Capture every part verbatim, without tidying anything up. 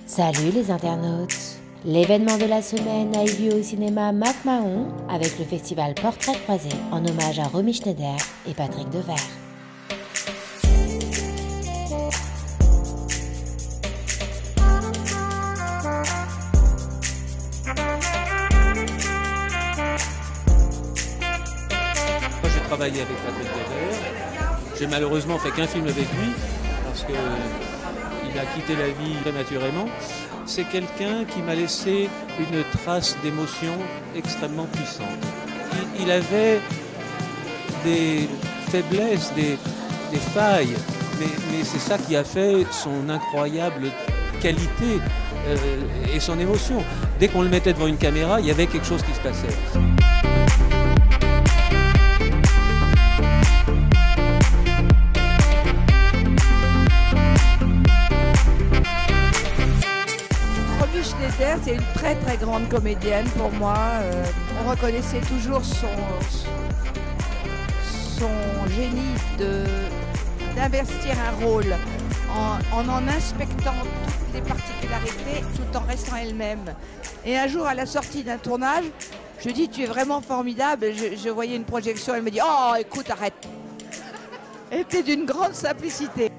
Salut les internautes! L'événement de la semaine a eu lieu au cinéma McMahon avec le festival Portrait Croisé en hommage à Romy Schneider et Patrick Devers. Moi j'ai travaillé avec Patrick Devers, j'ai malheureusement fait qu'un film avec lui parce qu'il a quitté la vie prématurément. C'est quelqu'un qui m'a laissé une trace d'émotion extrêmement puissante. Il, il avait des faiblesses, des, des failles, mais, mais c'est ça qui a fait son incroyable qualité euh, et son émotion. Dès qu'on le mettait devant une caméra, il y avait quelque chose qui se passait. Romy Schneider, c'est une très très grande comédienne pour moi. Euh, on reconnaissait toujours son, son génie de, d'investir un rôle en, en en inspectant toutes les particularités tout en restant elle-même. Et un jour, à la sortie d'un tournage, je lui dis tu es vraiment formidable. Je, je voyais une projection, elle me dit oh écoute arrête. Elle était d'une grande simplicité.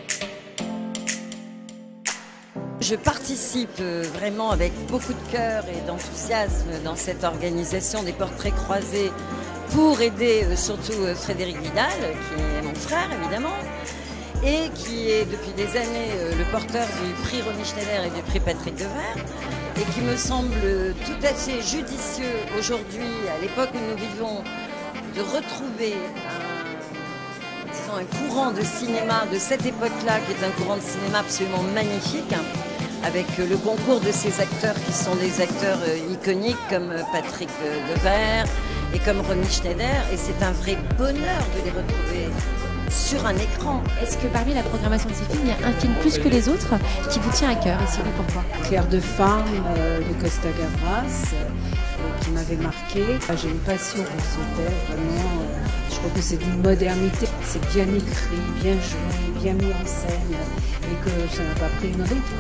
Je participe vraiment avec beaucoup de cœur et d'enthousiasme dans cette organisation des portraits croisés pour aider surtout Frédéric Vidal, qui est mon frère évidemment, et qui est depuis des années le porteur du prix Romy Schneider et du prix Patrick Devers, et qui me semble tout à fait judicieux aujourd'hui, à l'époque où nous vivons, de retrouver un, disons, un courant de cinéma de cette époque-là, qui est un courant de cinéma absolument magnifique, avec le concours de ces acteurs qui sont des acteurs iconiques comme Patrick Devers et comme Romy Schneider, et c'est un vrai bonheur de les retrouver sur un écran. Est-ce que parmi la programmation de ces films, il y a un film plus que les autres qui vous tient à cœur, et si oui, pourquoi? Claire de Femme euh, de Costa Gavras, euh, qui m'avait marqué. J'ai une passion pour ce thème, vraiment. Euh, je trouve que c'est d'une modernité. C'est bien écrit, bien joué, bien mis en scène, et que ça n'a pas pris une ride.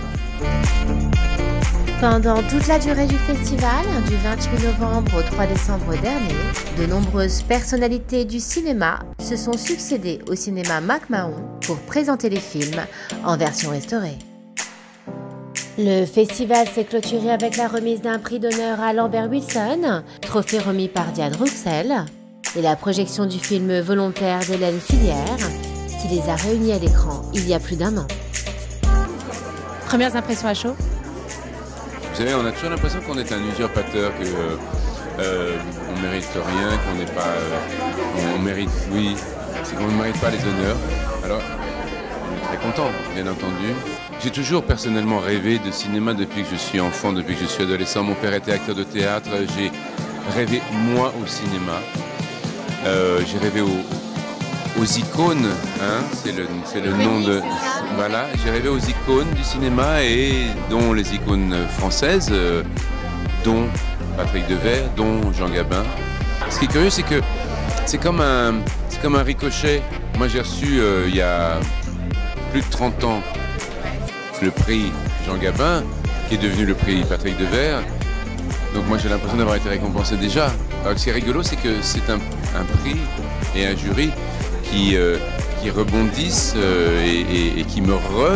Pendant toute la durée du festival, du vingt-huit novembre au trois décembre dernier, de nombreuses personnalités du cinéma se sont succédées au cinéma McMahon pour présenter les films en version restaurée. Le festival s'est clôturé avec la remise d'un prix d'honneur à Lambert Wilson, trophée remis par Diane Rouxel, et la projection du film Volontaire d'Hélène Filière, qui les a réunis à l'écran il y a plus d'un an. Premières impressions à chaud? Vous savez, on a toujours l'impression qu'on est un usurpateur, qu'on euh, ne mérite rien, qu'on n'est pas... Euh, on mérite, oui, c'est qu'on ne mérite pas les honneurs. Alors, on est très content, bien entendu. J'ai toujours personnellement rêvé de cinéma depuis que je suis enfant, depuis que je suis adolescent. Mon père était acteur de théâtre, j'ai rêvé, moi, au cinéma. Euh, j'ai rêvé au... aux icônes, hein, c'est le, c'est le nom de... Voilà, j'ai rêvé aux icônes du cinéma, et dont les icônes françaises, euh, dont Patrick Devers, dont Jean Gabin. Ce qui est curieux, c'est que c'est comme un, c'est comme un ricochet. Moi, j'ai reçu, euh, il y a plus de trente ans, le prix Jean Gabin, qui est devenu le prix Patrick Devers. Donc moi, j'ai l'impression d'avoir été récompensé déjà. Alors, ce qui est rigolo, c'est que c'est un, un prix et un jury qui, euh, qui rebondissent euh, et, et, et qui me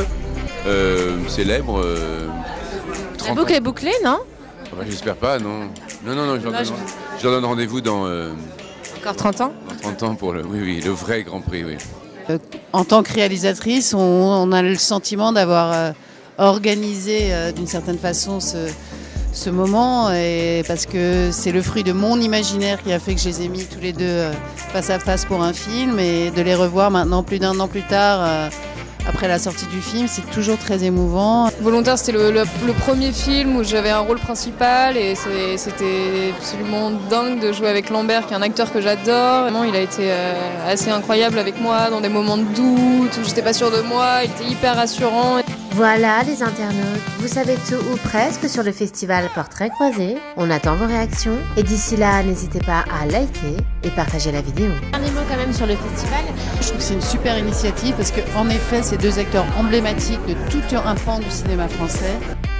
re-célèbrent. Euh, La boucle est bouclée, non? Bah, j'espère pas, non. Non, non, non, je leur donne, je leur donne rendez-vous dans... Euh, Encore trente ans? Dans trente ans pour le, oui, oui, le vrai Grand Prix, oui. Euh, en tant que réalisatrice, on, on a le sentiment d'avoir euh, organisé euh, d'une certaine façon ce... ce moment, et parce que c'est le fruit de mon imaginaire qui a fait que je les ai mis tous les deux face à face pour un film, et de les revoir maintenant plus d'un an plus tard après la sortie du film, c'est toujours très émouvant. Volontaire, c'était le, le, le premier film où j'avais un rôle principal, et c'était absolument dingue de jouer avec Lambert, qui est un acteur que j'adore. Vraiment, il a été assez incroyable avec moi dans des moments de doute où j'étais pas sûre de moi, il était hyper rassurant. Voilà les internautes, vous savez tout ou presque sur le festival Portrait Croisé. On attend vos réactions, et d'ici là, n'hésitez pas à liker et partager la vidéo. Dernier mot quand même sur le festival. Je trouve que c'est une super initiative parce qu'en effet, c'est deux acteurs emblématiques de tout un pan du cinéma français.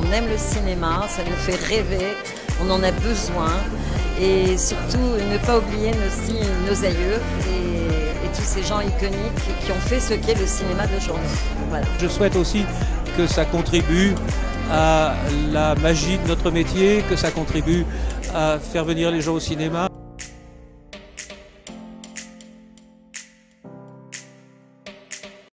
on aime le cinéma, ça nous fait rêver, on en a besoin. Et surtout, ne pas oublier aussi nos aïeux et, et tous ces gens iconiques qui ont fait ce qu'est le cinéma d'aujourd'hui. Voilà. Je souhaite aussi que ça contribue à la magie de notre métier, que ça contribue à faire venir les gens au cinéma.